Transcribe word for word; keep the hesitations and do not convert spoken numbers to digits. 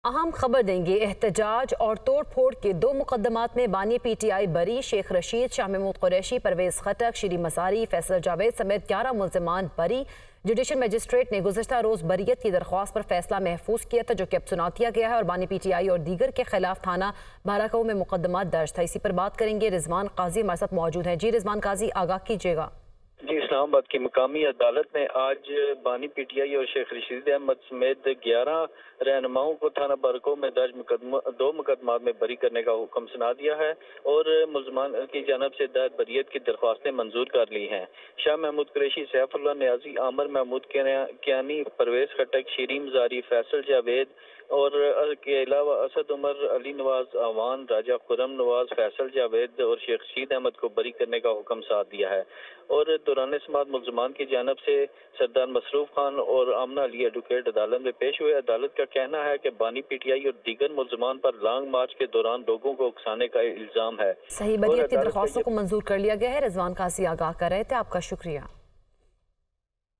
अहम खबर देंगे। एहतजाज और तोड़ फोड़ के दो मुकदमात में बानी पी टी आई बरी। शेख रशीद, शाह महमूद कुरैशी, परवेज खटक, शीरी मसारी, फैसल जावेद समेत ग्यारह मुल्ज़िमान बरी। जुडिशल मजिस्ट्रेट ने गुज़श्ता रोज़ बरीयत की दरख्वास्त पर फैसला महफूज किया था, जो कि अब सुना दिया गया है और बानी पी टी आई और दीगर के खिलाफ थाना बाराकाऊ में मुकदमा दर्ज था। इसी पर बात करेंगे। रिजवान काजी हमारे साथ मौजूद हैं। जी रिजवान काजी, आगाह कीजिएगा। जी, इस्लामाबाद की मकामी अदालत ने आज बानी पी टी आई और शेख रशीद अहमद समेत ग्यारह रहनुमाओं को थाना बाराकाऊ में दर्ज मुकदमा दो मुकदमात में बरी करने का हुक्म सुना दिया है और मुल्ज़मान की जानब से दायर बरीयत की दरख्वास्तें मंजूर कर ली हैं। शाह महमूद कुरैशी, सैफुल्लाह न्याजी, आमिर महमूद कियानी, परवेज खटक, शीरी मसारी, फैसल जावेद और के अलावा असद उमर, अली नवाज अवान, राजा खुरम नवाज, फैसल जावेद और शेख रशीद अहमद को बरी करने का हुक्म साध दिया है। और दौरान समाअत मुल्ज़मान की जानब से सरदार मसरूफ खान और आमना अली एडवोकेट अदालत में पेश हुए। अदालत का कहना है कि बानी पी टी आई और दीगर मुल्ज़मान पर लॉन्ग मार्च के दौरान लोगों को उकसाने का इल्ज़ाम है। सही, बरीयत की दरख्वास्तों को मंजूर कर लिया गया है। रिजवान काजी आगाह कर रहे थे, आपका शुक्रिया।